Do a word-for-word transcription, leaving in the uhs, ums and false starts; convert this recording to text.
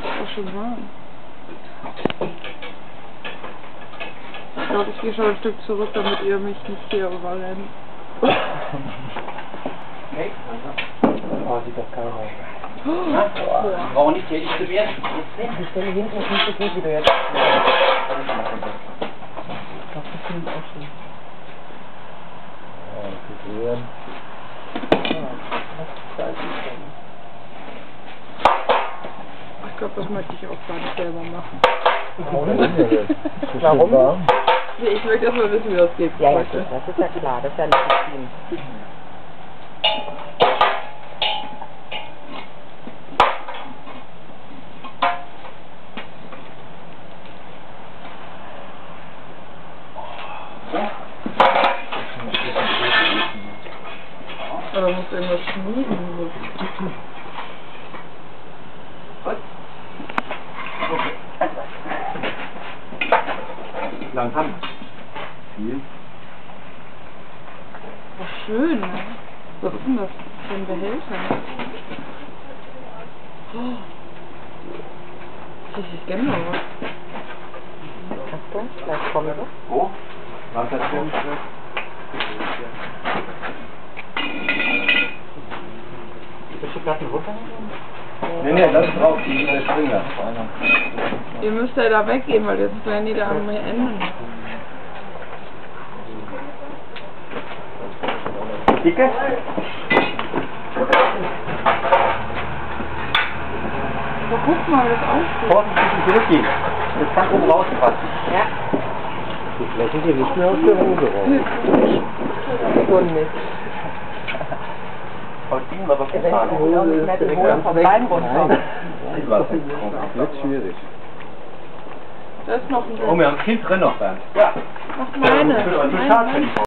Ist doch schon warm. Ich glaube, ich gehe schon ein Stück zurück, damit ihr mich nicht hier überrennt. Hey, Oh, sieht doch geil aus. oh, wir brauchen nicht tätig zu werden. Die Stelle hinten ist nicht so gut, wie du jetzt. Ich glaube, das finde ich auch schön. Ja, das ist rühren. Ich glaube, das möchte ich auch gar nicht selber machen. Warum? Nee, ich möchte erst mal wissen, wie das geht. Ja, ja, das ist ja klar, das ist ja legitim. Aber man muss irgendwas schmieden. Langsam. Viel. Was schön, ne? Was ist denn das für ein Behälter? Oh. Richtig Gänsehaut. Achtung, vielleicht kommen wir. Wo? Was hat der Willst du die Platten runternehmen? Nee, nee, lass drauf, die ist der Springer. Ihr müsst ja da weggehen, weil jetzt werden die da am Ende. Dicke? So, guck mal, wie das aussieht. Vorsichtig zurückgehen. Das kann oben rauspassen. Ja. Die Flächen gehen nicht mehr aus der Hose raus. So nicht. Aus ihm aber Wenn die Hose nicht mehr die Hose vom Bein runter. Wird schwierig. Da ist noch ein Oh, wir haben ein Kind drin noch, Bernd. Ja. Ach, meine. Das wird euch meine, schade meine. finden.